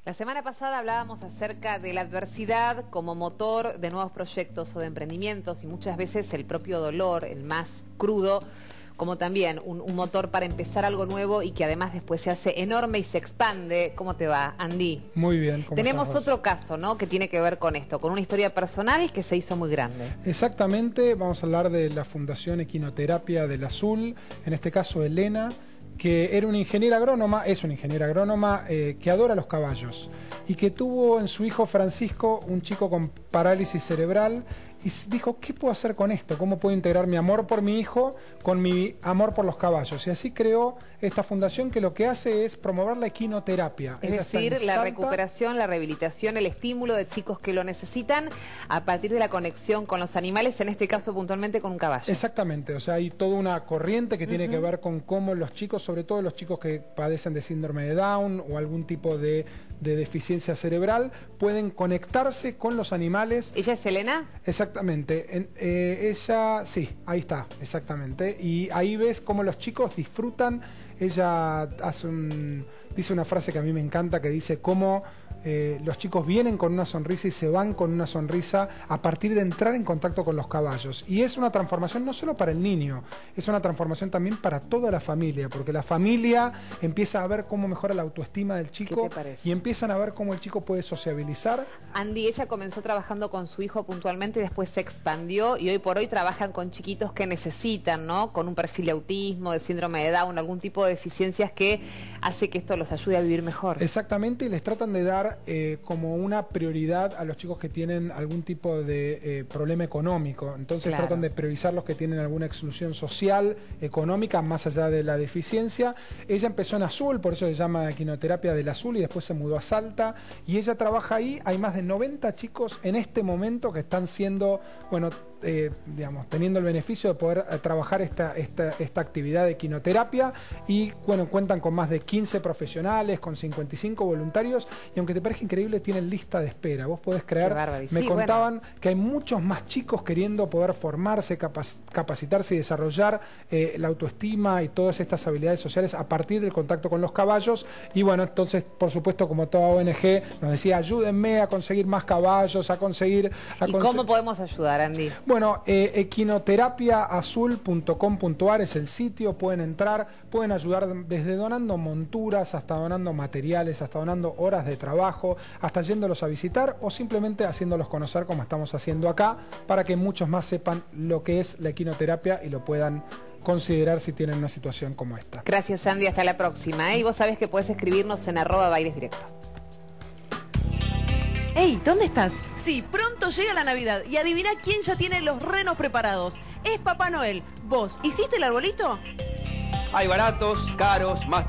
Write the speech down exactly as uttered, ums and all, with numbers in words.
La semana pasada hablábamos acerca de la adversidad como motor de nuevos proyectos o de emprendimientos y muchas veces el propio dolor, el más crudo, como también un, un motor para empezar algo nuevo y que además después se hace enorme y se expande. ¿Cómo te va, Andy? Muy bien. ¿Cómo Tenemos estás, otro caso, ¿no?, que tiene que ver con esto, con una historia personal que se hizo muy grande. Exactamente, vamos a hablar de la Fundación Equinoterapia del Azul, en este caso Elena, que era una ingeniera agrónoma, es una ingeniera agrónoma eh, que adora los caballos y que tuvo en su hijo Francisco un chico con parálisis cerebral y dijo, ¿qué puedo hacer con esto? ¿Cómo puedo integrar mi amor por mi hijo con mi amor por los caballos? Y así creó esta fundación que lo que hace es promover la equinoterapia. Es Ella decir, la Salta. recuperación, la rehabilitación, el estímulo de chicos que lo necesitan a partir de la conexión con los animales, en este caso puntualmente con un caballo. Exactamente, o sea, hay toda una corriente que tiene Uh-huh. que ver con cómo los chicos, sobre todo los chicos que padecen de síndrome de Down o algún tipo de, de deficiencia cerebral, pueden conectarse con los animales. ¿Ella es Elena? Exactamente, en, eh, ella, sí, ahí está, exactamente, y ahí ves cómo los chicos disfrutan. Ella hace un, dice una frase que a mí me encanta, que dice cómo eh, los chicos vienen con una sonrisa y se van con una sonrisa a partir de entrar en contacto con los caballos. Y es una transformación no solo para el niño, es una transformación también para toda la familia, porque la familia empieza a ver cómo mejora la autoestima del chico. ¿Qué te parece? Y empiezan a ver cómo el chico puede sociabilizar. Andy, ella comenzó trabajando con su hijo puntualmente y después se expandió y hoy por hoy trabajan con chiquitos que necesitan, ¿no?, con un perfil de autismo, de síndrome de Down, algún tipo de deficiencias que hace que esto los ayude a vivir mejor. Exactamente, y les tratan de dar eh, como una prioridad a los chicos que tienen algún tipo de eh, problema económico. Entonces Claro. tratan de priorizar los que tienen alguna exclusión social, económica, más allá de la deficiencia. Ella empezó en Azul, por eso se llama Equinoterapia del Azul, y después se mudó a Salta, y ella trabaja ahí. Hay más de noventa chicos en este momento que están siendo, bueno, eh, digamos, teniendo el beneficio de poder eh, trabajar esta, esta, esta actividad de equinoterapia, y bueno, cuentan con más de quince profesionales, con cincuenta y cinco voluntarios, y aunque te parezca increíble, tienen lista de espera. Vos podés creer, me Sí, contaban bueno. que hay muchos más chicos queriendo poder formarse, capac capacitarse y desarrollar eh, la autoestima y todas estas habilidades sociales a partir del contacto con los caballos. Y bueno, entonces, por supuesto, como toda O N G, nos decía, ayúdenme a conseguir más caballos, a conseguir... A ¿Y conse cómo podemos ayudar, Andy? Bueno, eh, equinoterapia azul punto com punto ar es el sitio, pueden entrar, pueden ayudar desde donando monturas, hasta donando materiales, hasta donando horas de trabajo, hasta yéndolos a visitar o simplemente haciéndolos conocer como estamos haciendo acá, para que muchos más sepan lo que es la equinoterapia y lo puedan considerar si tienen una situación como esta. Gracias, Andy, hasta la próxima, ¿eh? Y vos sabés que podés escribirnos en arroba bailes directo. ¡Ey! ¿Dónde estás? Sí, pronto llega la Navidad y adivina quién ya tiene los renos preparados. Es Papá Noel. ¿Vos hiciste el arbolito? Hay baratos, caros, más